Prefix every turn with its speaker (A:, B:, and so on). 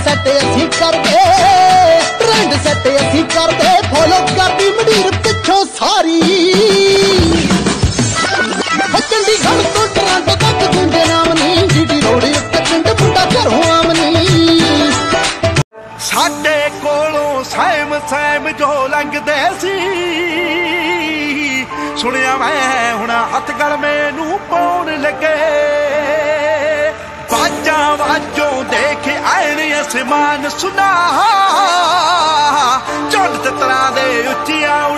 A: Set असीं करदे, trend set असीं करदे, फॉलो करदी मंडीर पिछों सारी। चंडीगढ़ तो टोरंटो तक गुंजे नाम नी, जीटी रोड उत्ते पिंड मुंडा घरों आम नी।
B: साडे कोलों सैम सैम जो लंघदे सी, सुनिया मैं हुण हथ गल मैनू पाउण लगे। बाजा वाजों देख आए आसमान सुना, झुंड तितरां दे उच्चियां